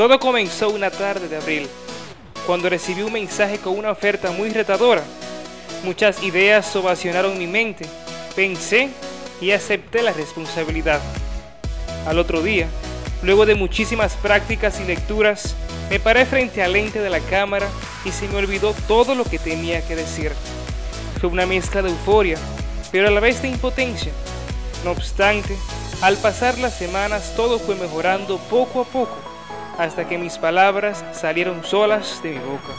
Todo comenzó una tarde de abril, cuando recibí un mensaje con una oferta muy retadora. Muchas ideas ovacionaron mi mente, pensé y acepté la responsabilidad. Al otro día, luego de muchísimas prácticas y lecturas, me paré frente al lente de la cámara y se me olvidó todo lo que tenía que decir. Fue una mezcla de euforia, pero a la vez de impotencia. No obstante, al pasar las semanas todo fue mejorando poco a poco, hasta que mis palabras salieron solas de mi boca.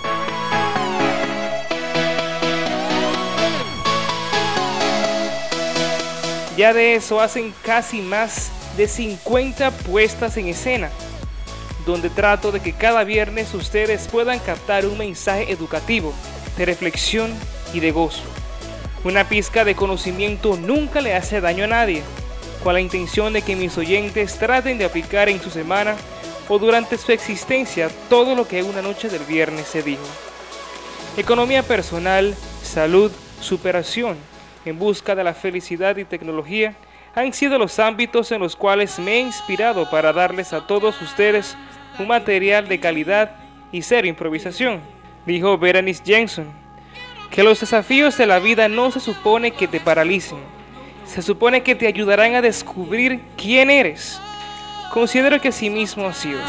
Ya de eso hacen casi más de 50 puestas en escena, donde trato de que cada viernes ustedes puedan captar un mensaje educativo, de reflexión y de gozo. Una pizca de conocimiento nunca le hace daño a nadie, con la intención de que mis oyentes traten de aplicar en su semana o durante su existencia todo lo que una noche del viernes se dijo. Economía personal, salud, superación, en busca de la felicidad y tecnología han sido los ámbitos en los cuales me he inspirado para darles a todos ustedes un material de calidad y cero improvisación. Dijo Berenice Jensen, que los desafíos de la vida no se supone que te paralicen, se supone que te ayudarán a descubrir quién eres. Considero que así mismo ha sido.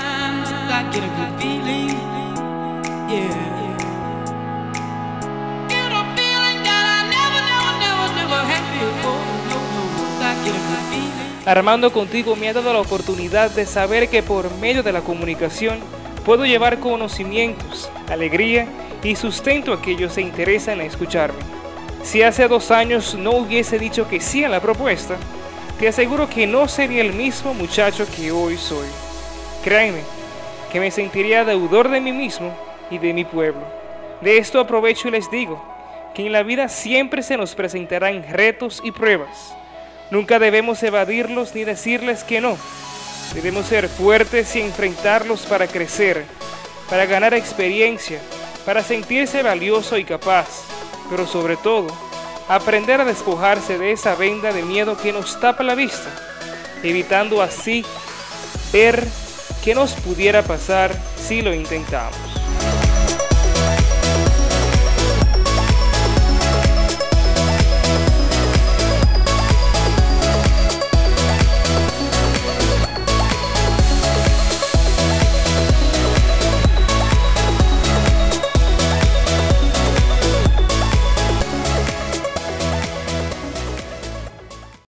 Armando Contigo me ha dado la oportunidad de saber que por medio de la comunicación puedo llevar conocimientos, alegría y sustento a aquellos que se interesan en escucharme. Si hace 2 años no hubiese dicho que sí a la propuesta, te aseguro que no sería el mismo muchacho que hoy soy. Créanme, que me sentiría deudor de mí mismo y de mi pueblo. De esto aprovecho y les digo, que en la vida siempre se nos presentarán retos y pruebas. Nunca debemos evadirlos ni decirles que no. Debemos ser fuertes y enfrentarlos para crecer, para ganar experiencia, para sentirse valioso y capaz, pero sobre todo, aprender a despojarse de esa venda de miedo que nos tapa la vista, evitando así ver qué nos pudiera pasar si lo intentamos.